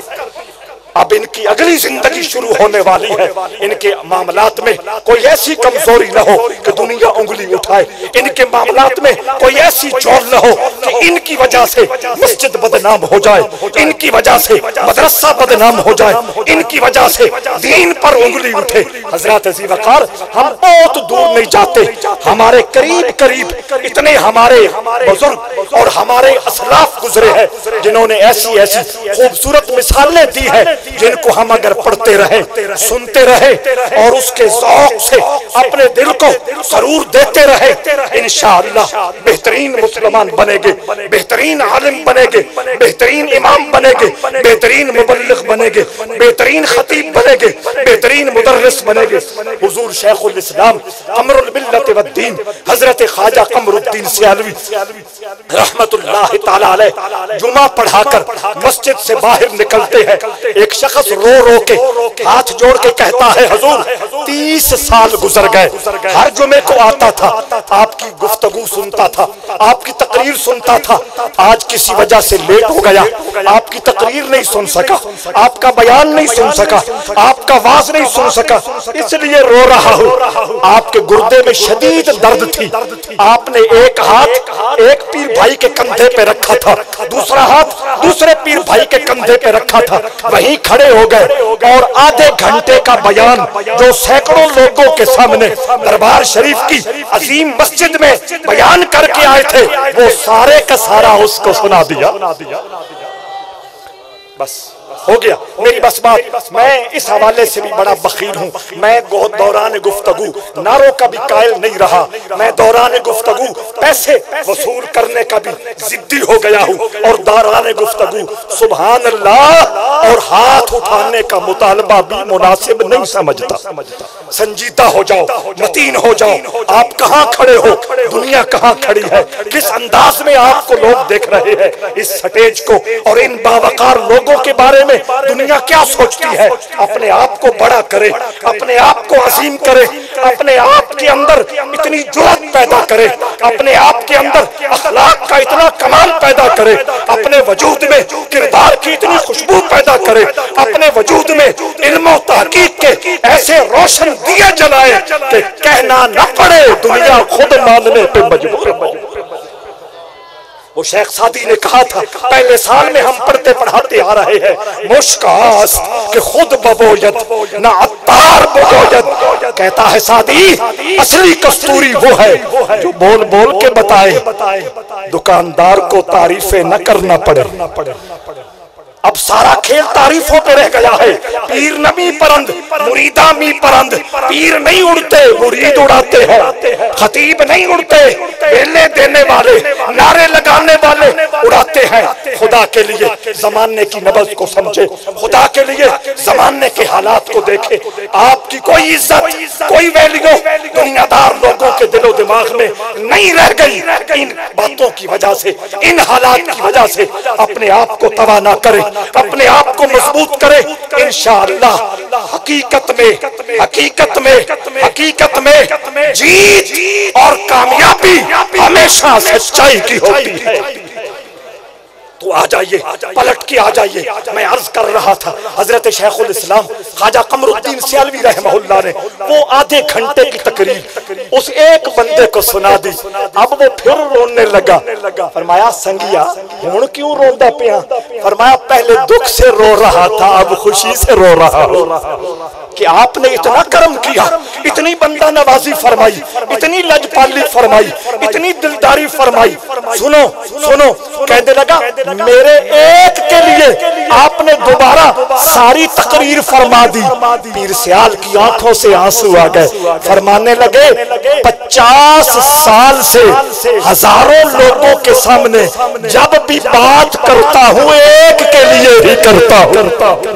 اب ان کی اگلی زندگی شروع ہونے والی ہے، ان کے معاملات میں کوئی ایسی کمزوری نہ ہو کہ دنیا انگلی اٹھائے، ان کے معاملات میں کوئی ایسی چول نہ ہو کہ ان کی وجہ سے مسجد بدنام ہو جائے، ان کی وجہ سے مدرسہ بدنام ہو جائے، ان کی وجہ سے دین پر انگلی اٹھے۔ حضرات عزیز وقار ہم بہت دور نہیں جاتے، ہمارے قریب قریب اتنے ہمارے بزرگ اور ہمارے اسلاف گزرے ہیں جنہوں نے ایسی خوبصورت مثالیں دی ہیں جن کو ہم اگر پڑھتے رہے، سنتے رہے اور اس کے ذوق سے اپنے دل کو سرور دیتے رہے، انشاءاللہ بہترین مسلمان بنے گے، بہترین عالم بنے گے، بہترین امام بنے گے، بہترین مبلغ بنے گے، بہترین خطیب بنے گے، بہترین مدرس بنے گے۔ حضور شیخ الاسلام قمر الملت والدین حضرت خواجہ قمر الدین سیالوی رحمت اللہ تعالی علیہ جمعہ پڑھا کر مسجد سے باہر نکلتے ہیں، ایک شخص رو رو کے ہاتھ جوڑ کے کہتا ہے حضور 30 سال گزر گئے، ہر جمعے کو آتا تھا، آپ کی گفتگو سنتا تھا، آپ کی تقریر سنتا تھا، آج کسی وجہ سے لیٹ ہو گیا، آپ کی تقریر نہیں سن سکا، آپ کا بیان نہیں سن سکا، آپ کا واز نہیں سن سکا، اس لیے رو رہا ہوں۔ آپ کے گردے میں شدید درد تھی، آپ نے ایک ہاتھ ایک پیر بھائی کے کندھے پہ رکھا تھا، دوسرا ہاتھ دوسرے پیر بھائی کے کندھے پہ رکھا تھا، وہیں کھڑے ہو گئے اور آدھے گھنٹے کا بیان جو سینکڑوں لوگوں کے سامنے دربار شریف کی عظیم مسجد میں بیان کر کے آئے تھے، وہ سارے کا سارا اس کو سنا دیا۔ بس ہو گیا میری بس بات۔ میں اس حوالے سے بھی بڑا بخیل ہوں، میں دوران گفتگو نعروں کا بھی قائل نہیں رہا، میں دوران گفتگو پیسے وصول کرنے کا بھی ضدی ہو گیا ہوں، اور دوران گفتگو سبحان اللہ اور ہاتھ اٹھانے کا مطالبہ بھی مناسب نہیں سمجھتا۔ سنجیدہ ہو جاؤ، متین ہو جاؤ، آپ کہاں کھڑے ہو، دنیا کہاں کھڑی ہے، کس انداز میں آپ کو لوگ دیکھ رہے ہیں، اس سٹیج کو اور ان باوقار لوگوں کے بارے میں دنیا کیا سوچتی ہے۔ اپنے آپ کو بڑا کرے، اپنے آپ کو عظیم کرے، اپنے آپ کے اندر اتنی جرأت پیدا کرے، اپنے آپ کے اندر اخلاق کا اتنا کمال پیدا کرے، اپنے وجود میں کردار کی اتنی خوشبو پیدا کرے، اپنے وجود میں علم و تحقیق کے ایسے روشن دیے جلائے کہ کہنا نہ پڑے دنیا خود ماننے پہ مجبور ہو۔ وہ شیخ سعدی نے کہا تھا پہلے سال میں ہم پڑھتے پڑھاتے آ رہے ہیں، مشکاس کہ خود ببوید نہ عطار ببوید۔ کہتا ہے سعدی اصلی کستوری وہ ہے جو بول بول کے بتائے، دکاندار کو تعریفیں نہ کرنا پڑے۔ اب سارا کھیل تعریفوں پہ رہ گیا ہے، پیر نمی پرند مریدہ می پرند، پیر نہیں اڑتے مرید اڑاتے ہیں، خطیب نہیں اڑتے بیلے دینے والے نعرے لگانے والے اڑاتے ہیں خدا کے لیے زمانے کی نبض کو سمجھے، خدا کے لیے زمانے کے حالات کو دیکھے. آپ کی کوئی عزت، کوئی ویلیو دنیا دار لوگوں کے دل و دماغ میں نہیں رہ گئی. ان باتوں کی وجہ سے، ان حالات کی وجہ سے اپنے آپ کو تباہ نہ کرے، اپنے آپ کو مضبوط کرے. انشاءاللہ حقیقت میں جیت اور کامیابی ہمیشہ سچائی کی ہوتی ہے. تو آ جائیے، پلٹ کے آ جائیے. میں عرض کر رہا تھا حضرت شیخ الاسلام خواجہ قمر الدین سیالوی رحمہ اللہ نے وہ آدھے گھنٹے کی تقریر اس ایک بندے کو سنا دی. اب وہ پھر رونے لگا. فرمایا سنگیا ہن کیوں روندا پیا؟ فرمایا پہلے دکھ سے رو رہا تھا، اب خوشی سے رو رہا کہ آپ نے اتنا کرم کیا، اتنی بندہ نوازی فرمائی، اتنی لجپالی فرمائی، اتنی دلداری فرمائی. سنو سنو کہنے لگا میرے ایک کے لیے آپ نے دوبارہ ساری تقریر فرما دی. پیر سیال کی آنکھوں سے آنسو آ گئے. فرمانے لگے 50 سال سے ہزاروں لوگوں کے سامنے جب بھی بات کرتا ہوں ایک کے لیے ہی کرتا ہوں.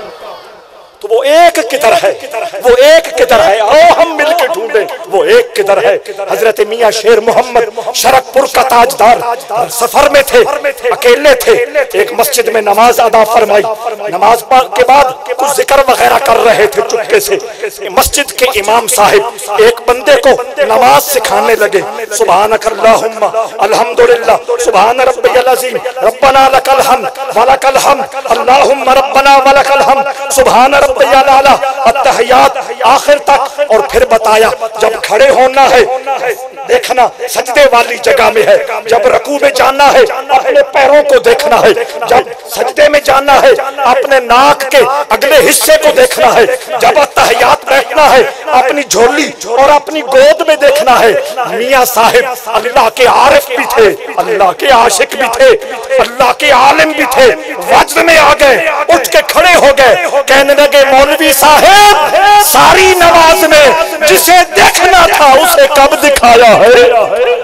تو وہ ایک کدھر ہے؟ وہ ایک کدھر ہے؟ آؤ ہم مل کے ڈھونڈیں وہ ایک کدھر ہے. حضرت میاں شیر محمد شرک پور کا تاجدار سفر میں تھے، اکیلے تھے. ایک مسجد میں نماز ادا فرمائی. نماز کے بعد کچھ ذکر وغیرہ کر رہے تھے چپکے سے. مسجد کے امام صاحب ایک بندے کو نماز سکھانے لگے. سبحانک اللہم الحمدللہ سبحان ربی العظیم ربنا لک الحمد ولک الحمد اللہم ربنا ولک الحمد سبحان ربی العلی التحیات آخر تک. اور پھر بتایا جب کھڑے ہونا ہے دیکھنا سجدے والی جگہ میں ہے، جب رکوع میں جانا ہے اپنے پیروں کو دیکھنا ہے، جب سجدے میں جانا ہے اپنے ناک کے اگلے حصے کو دیکھنا ہے، جب التحیات بیٹھنا ہے اپنی جھولی اور اپنی گود میں دیکھنا ہے. میاں صاحب اللہ کے عارف بھی تھے، اللہ کے عاشق بھی تھے، اللہ کے عالم بھی تھے. وجد میں آ گئے، اٹھ کے کھڑے ہو گئے. کہنے لگے مولوی صاحب ساری نماز میں جسے دیکھنا تھا اسے کب دکھایا ہے؟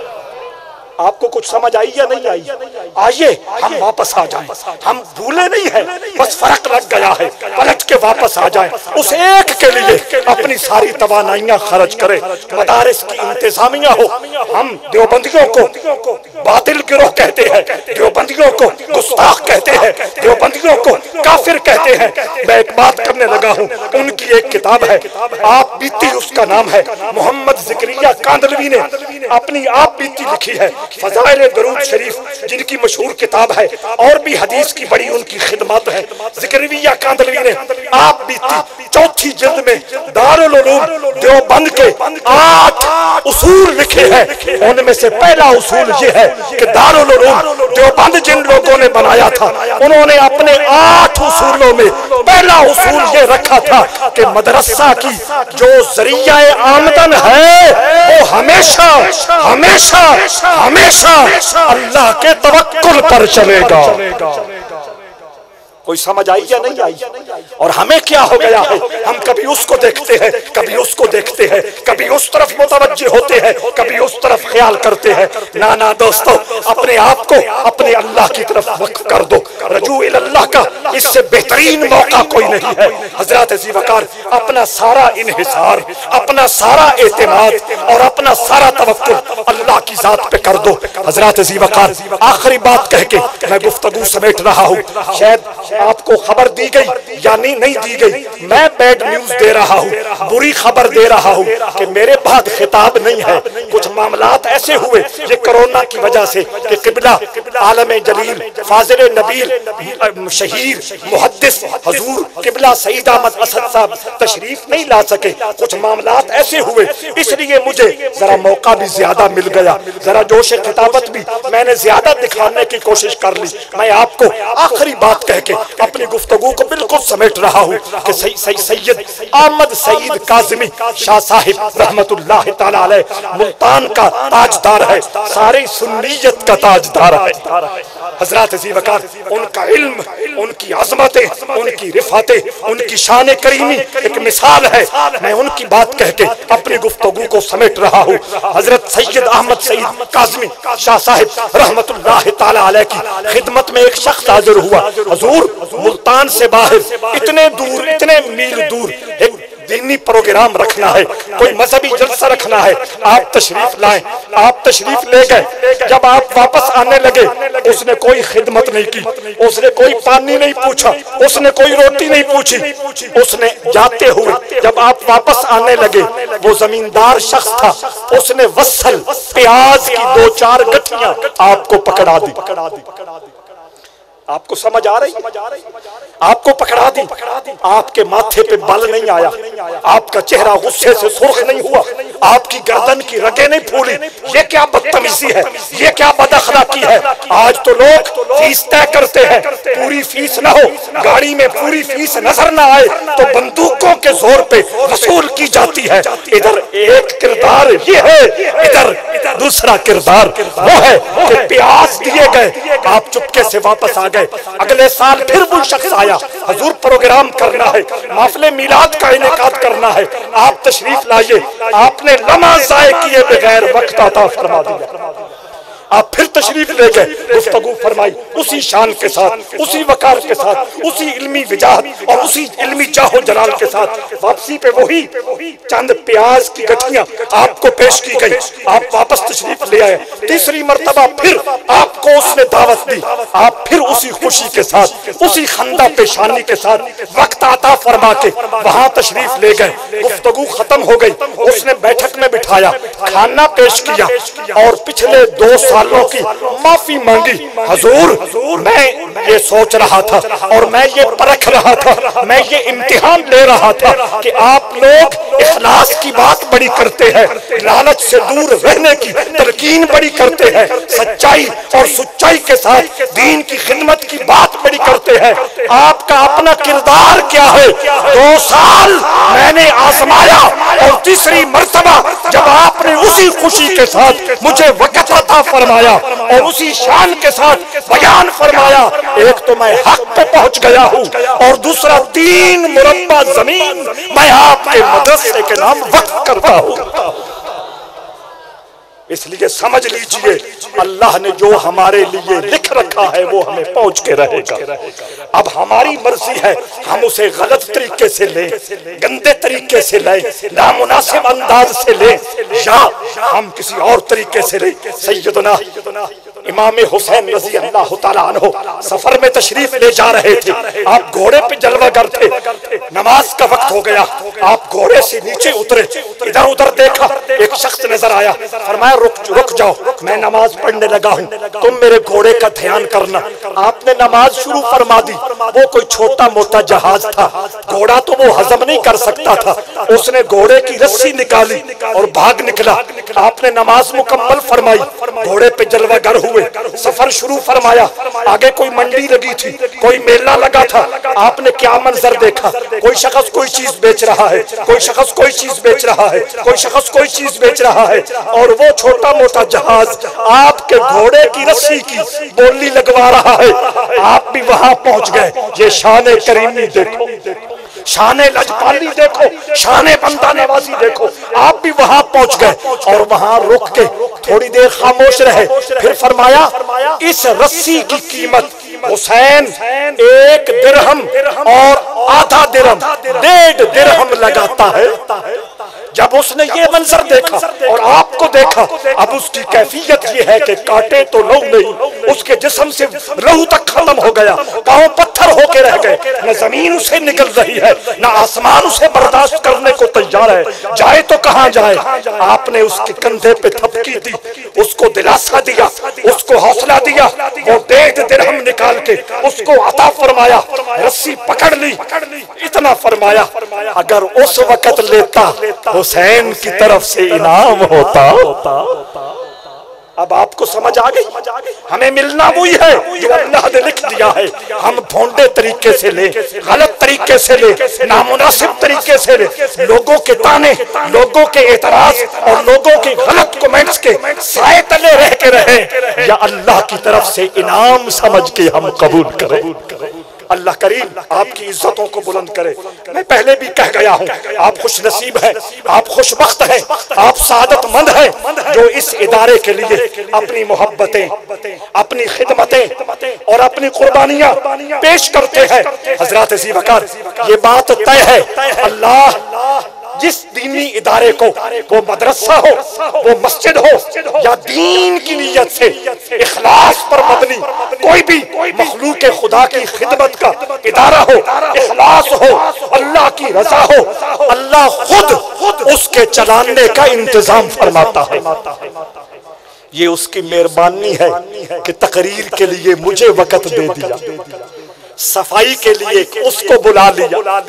آپ کو کچھ سمجھ آئی یا نہیں آئی؟ آئیے ہم واپس آ جائیں. ہم بھولے نہیں ہیں، بس فرق لگ گیا ہے. پلٹ کے واپس آ جائیں. اس ایک کے لیے اپنی ساری توانائیاں خرچ کریں. مدارس کی انتظامیہ ہو. ہم دیوبندیوں کو باطل گروہ کہتے ہیں، دیوبندیوں کو گستاخ کہتے ہیں، دیوبندیوں کو کافر کہتے ہیں. میں ایک بات کرنے لگا ہوں. ان کی ایک کتاب ہے آپ بیتی، اس کا نام ہے. محمد زکریا کاندلوی نے اپنی آپ بیتی لکھی ہے. فضائل درود شریف جن کی مشہور کتاب ہے، اور بھی حدیث کی بڑی ان کی خدمات ہے. زکریا کاندلوی نے آپ بیتی چوتھی جلد میں دارالعلوم دیوبند کے 8 اصول لکھے ہیں. ان میں سے پہلا اصول یہ ہے کہ دارالعلوم دیوبند جن لوگوں نے بنایا تھا انہوں نے اپنے 8 اصولوں میں پہلا اصول یہ رکھا تھا کہ مدرسہ کی جو ذریعہ آمدن ہے وہ ہمیشہ ہمیشہ ہمیشہ اللہ کے توکل پر چلے گا. کوئی سمجھ آئی یا نہیں آئی؟ اور ہمیں کیا ہو گیا ہے؟ ہم کبھی اس کو دیکھتے ہیں، کبھی اس کو دیکھتے ہیں، کبھی اس طرف متوجہ ہوتے ہیں، کبھی اس طرف خیال کرتے ہیں. نانا دوستو اپنے آپ کو اپنے اللہ کی طرف وقف کر دو. رجوع اللہ کا اس سے بہترین موقع کوئی نہیں ہے. حضرات ذی وقار اپنا سارا انحصار، اپنا سارا اعتماد اور اپنا سارا توکل اللہ کی ذات پہ کر دو. حضرات ذی وقار آخری بات کہہ کے میں گفتگو سمیٹ رہا ہوں. شاید آپ کو خبر دی گئی یا نہیں دی گئی، میں بیڈ نیوز دے رہا ہوں، بری خبر دے رہا ہوں کہ میرے بعد خطاب نہیں ہے. کچھ معاملات ایسے ہوئے یہ کرونا کی وجہ سے کہ قبلہ عالم جلیل فاضل نبیل شہیر محدث حضور قبلہ سعید احمد اسد صاحب تشریف نہیں لا سکے. کچھ معاملات ایسے ہوئے اس لیے مجھے ذرا موقع بھی زیادہ مل گیا، ذرا جوش خطابت بھی میں نے زیادہ دکھانے کی کوشش کر لی. میں آپ کو آخری بات کہہ کے اپنی گفتگو کو بالکل سمیٹ رہا ہوں کہ سید احمد سعید کاظمی شاہ صاحب رحمت اللہ تعالی علیہ ملتان کا تاجدار ہے، ساری سنیت کا تاجدار ہے. حضرات ذی وقار، ان کا علم، ان کی عظمتیں، ان کی رفعتیں، ان کی شان کریمی ایک مثال ہے۔ میں ان کی بات کہہ کے اپنی گفتگو کو سمیٹ رہا ہوں۔ حضرت سید احمد سعید کاظمی شاہ صاحب رحمت اللہ تعالی علیہ کی خدمت میں ایک شخص حاضر ہوا۔ حضور، ملتان سے باہر اتنے دور، اتنے میل دور ایک دینی پروگرام رکھنا ہے، کوئی مذہبی جلسہ رکھنا ہے، آپ تشریف لائیں۔ آپ تشریف لے گئے، جب آپ واپس آنے لگے اس نے کوئی خدمت نہیں کی، اس نے کوئی پانی نہیں پوچھا، اس نے کوئی روٹی نہیں پوچھی۔ اس نے جاتے ہوئے جب آپ واپس آنے لگے، وہ زمیندار شخص تھا، اس نے وصل پیاز کی 2-4 گٹھیاں آپ کو پکڑا دی۔ آپ کو سمجھ آ رہی؟ آپ کو پکڑا دی، آپ کے ماتھے پہ بل نہیں آیا، آپ کا چہرہ غصے سے سرخ نہیں ہوا، آپ کی گردن کی رگیں نہیں پھولی۔ یہ کیا بدتمیزی ہے، یہ کیا بد اخلاقی ہے۔ آج تو لوگ فیس طے کرتے ہیں، پوری فیس نہ ہو، گاڑی میں پوری فیس نظر نہ آئے تو بندوقوں کے زور پہ وصول کی جاتی ہے۔ ادھر ایک کردار یہ ہے، ادھر دوسرا کردار وہ ہے کہ پیاس دیے گئے، آپ چپکے سے واپس آ گئے۔ اگلے سال پھر وہ شخص آیا، حضور پروگرام کرنا ہے، محفل میلاد کا انعقاد کرنا ہے، آپ تشریف لائیے۔ آپ نے لمحہ ضائع کیے بغیر وقت عطا فرما دیا۔ آپ پھر تشریف لے گئے، گفتگو فرمائی اسی شان کے ساتھ، اسی وقار کے ساتھ، اسی علمی وجاہت اور اسی علمی جاہ و جلال کے ساتھ۔ واپسی پہ وہی چند پیاز کی گٹھیاں آپ کو پیش کی گئی، آپ واپس تشریف لے آئے۔ تیسری مرتبہ پھر آپ کو اس نے دعوت دی، آپ پھر اسی خوشی کے ساتھ، اسی خندہ پیشانی کے ساتھ وقت عطا فرما کے وہاں تشریف لے گئے۔ گفتگو ختم ہو گئی، اس نے بیٹھک میں بٹھایا، کھانا پیش کیا اور پچھلے 2 سالوں کی معافی مانگی۔ حضور، میں یہ سوچ رہا تھا اور میں یہ پرکھ رہا تھا، میں یہ امتحان لے رہا تھا کہ آپ لوگ اخلاص کی بات بڑی کرتے ہیں، لالچ سے دور رہنے کی تلقین بڑی کرتے ہیں، سچائی اور سچائی کے ساتھ دین کی خدمت کی بات بڑی کرتے ہیں۔ آپ کا اپنا کردار کیا ہے؟ 2 سال میں نے آزمایا اور تیسری مرتبہ جب آپ نے اسی خوشی کے ساتھ مجھے وقت عطا فرمایا اور اسی شان کے ساتھ بیان فرمایا، ایک تو میں حق پہ پہنچ گیا ہوں اور دوسرا 3 مربع زمین میں آپ کے مدرسے کے نام وقف کرتا ہوں۔ اس لیے سمجھ لیجئے، اللہ نے جو ہمارے لیے لکھ رکھا ہے وہ ہمیں پہنچ کے رہے گا۔ اب ہماری مرضی ہے ہم اسے غلط طریقے سے لیں، گندے طریقے سے لیں، نامناسب انداز سے لیں، یا ہم کسی اور طریقے سے لیں۔ سیدنا امام حسین رضی اللہ تعالیٰ عنہ سفر میں تشریف لے جا رہے تھے، آپ گھوڑے پہ جلوہ گر تھے، نماز کا وقت ہو گیا، آپ گھوڑے سے نیچے اترے، ادھر ادھر دیکھا، ایک شخص نظر آیا، فرمایا رک جاؤ، میں نماز پڑھنے لگا ہوں، تم میرے گھوڑے کا دھیان کرنا۔ آپ نے نماز شروع فرما دی، وہ کوئی چھوٹا موٹا جہاز تھا، گھوڑا تو وہ ہضم نہیں کر سکتا تھا، اس نے گھوڑے کی رسی نکالی اور بھاگ نکلا۔ آپ نے نماز مکمل فرمائی، گھوڑے پہ جلوہ گر ہوئے، سفر شروع فرمایا۔ آگے کوئی منڈی لگی تھی، کوئی میلہ لگا تھا، آپ نے کیا منظر دیکھا، کوئی شخص کوئی چیز بیچ رہا ہے، کوئی شخص کوئی چیز بیچ رہا ہے، کوئی شخص کوئی چیز بیچ رہا ہے، اور وہ چھوٹا موٹا جہاز آپ کے گھوڑے کی رسی کی بولی لگوا رہا ہے۔ آپ بھی وہاں پہنچ گئے۔ یہ شان کریمی دیکھو، شان لجپالی دیکھو، شان بندہ نوازی دیکھو۔ آپ بھی وہاں پہنچ گئے اور وہاں رک کے تھوڑی دیر خاموش رہے، پھر فرمایا اس رسی کی قیمت حسین 1 درہم اور آدھا درہم، 1.5 درہم لگاتا ہے۔ جب اس نے یہ منظر دیکھا اور آپ کو دیکھا، اب اس کی کیفیت یہ ہے کہ کاٹے تو لہو نہیں، اس کے جسم سے لہو تک ختم ہو گیا، پاؤں پتھر ہو کے رہ گئے، نہ زمین اسے نگل رہی ہے، نہ آسمان اسے برداشت کرنے کو تیار ہے، جائے تو کہاں جائے۔ آپ نے اس کے کندھے پہ تھپکی دی، اس کو دلاسا دیا، اس کو حوصلہ دیا، وہ 1.5 درہم نکال کے اس کو عطا فرمایا، رسی پکڑ لی، اتنا فرمایا اگر اس وقت لیتا حسین کی طرف سے انعام ہوتا۔ اب آپ کو سمجھ آ گئی؟ ہمیں ملنا وہی ہے جو اللہ نے لکھ دیا ہے، ہم بھونڈے طریقے سے لیں، غلط طریقے سے لیں، نامناسب طریقے سے لیں، لوگوں کے تانے، لوگوں کے اعتراض اور لوگوں کے غلط کومنٹس کے سائے تلے رہ کے رہیں، یا اللہ کی طرف سے انعام سمجھ کے ہم قبول کریں۔ اللہ کریم آپ کی عزتوں کو بلند کرے۔ میں پہلے بھی کہہ گیا ہوں، آپ خوش نصیب ہیں، آپ خوش بخت ہیں، آپ سعادت مند ہیں جو اس ادارے کے لیے اپنی محبتیں، اپنی خدمتیں اور اپنی قربانیاں پیش کرتے ہیں۔ حضرات ذی وقار، یہ بات طے ہے، اللہ جس دینی ادارے کو، وہ مدرسہ ہو، وہ مسجد ہو، یا دین کی نیت سے اخلاص پر مبنی کوئی بھی مخلوق خدا کی خدمت کا ادارہ ہو، اخلاص ہو، اللہ کی رضا ہو، اللہ خود اس کے چلانے کا انتظام فرماتا ہے۔ یہ اس کی مہربانی ہے کہ تقریر کے لیے مجھے وقت دے دیا، صفائی کے لیے اس کو بلا لیا،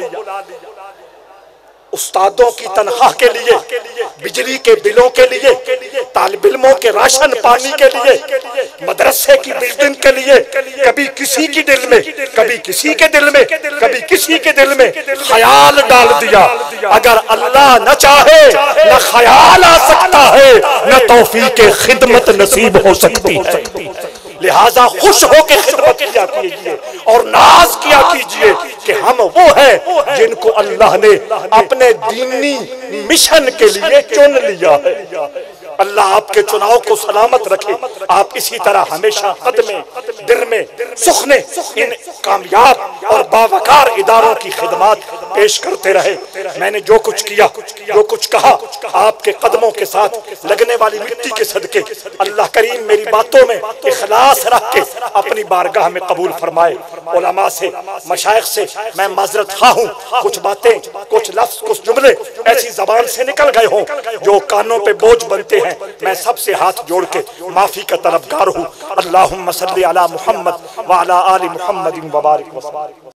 استادوں کی تنخواہ کے لیے، بجلی کے بلوں کے لیے، طالب علموں کے راشن پانی کے لیے، مدرسے کی بلڈنگ کے لیے، کبھی کسی کی دل میں، کبھی کسی کے دل میں، کبھی کسی کے دل میں خیال ڈال دیا۔ اگر اللہ نہ چاہے نہ خیال آ سکتا ہے، نہ توفیق خدمت نصیب ہو سکتی ہے۔ لہذا خوش ہو کے خدمت کیا کیجئے اور ناز کیا کیجئے کہ ہم وہ ہیں جن کو اللہ نے اپنے دینی مشن کے لیے چن لیا ہے۔ اللہ آپ کے چناؤ کو سلامت رکھے، آپ اسی طرح ہمیشہ قدمے در میں سخنے ان کامیاب اور باوقار اداروں کی خدمات پیش کرتے رہے۔ میں نے جو کچھ کیا، جو کچھ کہا، آپ کے قدموں کے ساتھ لگنے والی مٹی کے صدقے اللہ کریم میری باتوں میں اخلاص رکھ کے اپنی بارگاہ میں قبول فرمائے۔ علماء سے، مشائخ سے میں معذرت خواہ ہوں، کچھ باتیں، کچھ لفظ، کچھ جملے ایسی زبان سے نکل گئے ہوں جو کانوں پہ بوجھ بنتے ہیں، میں سب سے ہاتھ جوڑ کے معافی کا طلبگار ہوں۔ اللہم صلی علی محمد وعلی آل محمد وبارک وسلم۔